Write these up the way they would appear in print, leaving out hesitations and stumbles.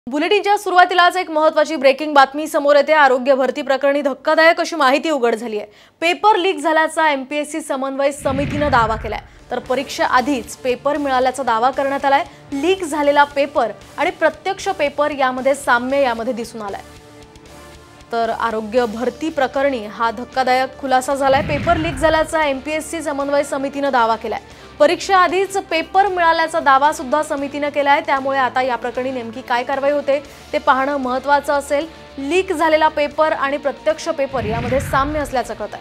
बुलेटिनच्या सुरुवातीलाच एक महत्त्वाची ब्रेकिंग बातमी समोर येते। आरोग्य भरती प्रकरणी धक्कादायक अशी माहिती उघड झाली आहे। पेपर लीक झाल्याचा एमपीएससी समन्वय समितीने दावा केलाय। तर परीक्षा आधीच पेपर मिळाल्याचा दावा करण्यात आलाय। लीक झालेला पेपर आणि प्रत्यक्ष पेपर यामध्ये साम्य दिसून आलाय। तर आरोग्य भरती प्रकरणी हा धक्कादायक खुलासा झालाय। पेपर लीक झाल्याचा एमपीएससी समन्वय समितीने दावा केलाय। परीक्षा आधीच पेपर मिळाल्याचा दावा सुद्धा समितीने केलाय। त्यामुळे आता या प्रकरणी नेमकी काय कारवाई होते ते पाहणं महत्त्वाचं असेल। लीक झालेला पेपर आणि प्रत्यक्ष पेपर यामध्ये साम्य असल्याचं कळत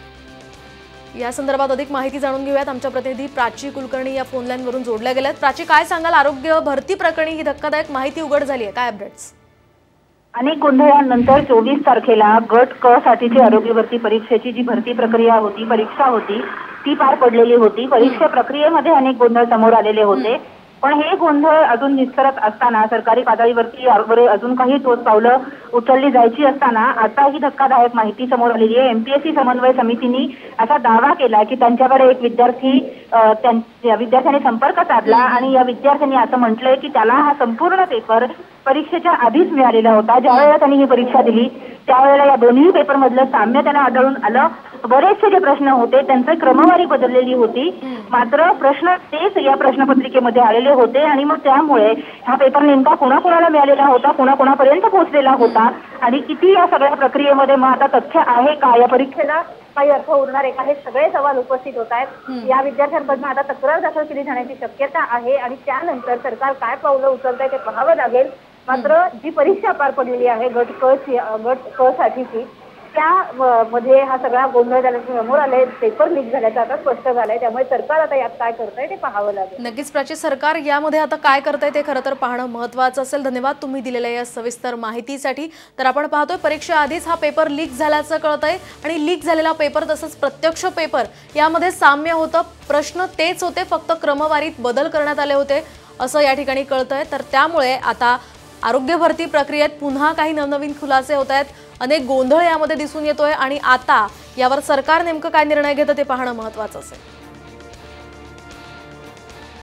आहे। या संदर्भात अधिक माहिती जाणून घेऊयात। आमच्या प्रतिनिधी प्राची कुलकर्णी या फोन लाईन वरून जोडल्या गेल्यात। प्राची, काय सांगाल? आरोग्य भरती प्रकरणी ही धक्कादायक माहिती उघड झाली आहे, काय अपडेट्स? अनेक गोंधळानंतर 24 तारखेला गट क साठीची आरोग्य भरती परीक्षेची जी भरती प्रक्रिया होती, परीक्षा होती, ती पार पडलेली होती। परीक्षा प्रक्रियेमध्ये अनेक गोंधळ समोर आलेले होते, पण हे गोंधळ अजून निस्तरत असताना सरकारी पातळीवरती यावर अजून काही ठोस पावलं उचलली जायची असताना आता ही धक्कादायक माहिती समोर आलेली आहे। एमपीएससी समन्वय समितीने असा दावा केला की त्यांच्याकडे एक विद्यार्थ्याने संपर्क साधला आणि या विद्यार्थ्यांनी असं म्हटलंय की त्याला हा संपूर्ण पेपर परीक्षेच्या आधीच मिळालेला होता। ज्यावेळेला त्यांनी ही परीक्षा दिली त्यावेळेला या दोन्ही पेपर मधलं साम्य त्यांना आढळून आलं। बरेचसे जे प्रश्न होते त्यांची क्रमवारी बदललेली होती, मात्र प्रश्न तेच या प्रश्नपत्रिकेमध्ये आलेले होते आणि मग त्यामुळे हा पेपर नेमका कोणाकोणाला मिळालेला होता, कोणाकोणापर्यंत पोहोचलेला होता आणि किती या सगळ्या प्रक्रियेमध्ये मग आता तथ्य आहे का, या परीक्षेला काही अर्थ उरणार आहे का, हे सगळे सवाल उपस्थित होत आहेत। या विद्यार्थ्यांकडून आता तक्रार दाखल केली जाण्याची शक्यता आहे आणि त्यानंतर सरकार काय पावलं उचलतंय ते पाहावं लागेल। मात्र जी परीक्षा पार पडलेली आहे गट क साठीची, त्यामध्ये हा सगळा गोंधळ झाल्याचे समोर आले, पेपर लीक झाल्याचं आता स्पष्ट झालंय। त्यामुळे सरकार आता यात काय करतंय ते पाहावं लागेल। नक्कीच प्राची, सरकार यामध्ये आता काय करतंय ते खरं तर पाहणं महत्त्वाचं असेल। धन्यवाद तुम्ही दिलेल्या या सविस्तर माहितीसाठी। तर आपण पाहतोय परीक्षा आधीच हा पेपर लीक झाल्याचं कळतंय आणि लीक झालेला पेपर तसंच प्रत्यक्ष पेपर यामध्ये साम्य होतं। प्रश्न तेच होते, फक्त क्रमवारीत बदल करण्यात आले होते असं या ठिकाणी कळतंय। तर त्यामुळे आता आरोग्य भरती प्रक्रियेत पुन्हा काही नवनवीन खुलासे होत आहेत, अनेक गोंधळ यामध्ये दिसून येतोय आणि आता यावर सरकार नेमकं काय निर्णय घेतं ते पाहणं महत्त्वाचं असेल।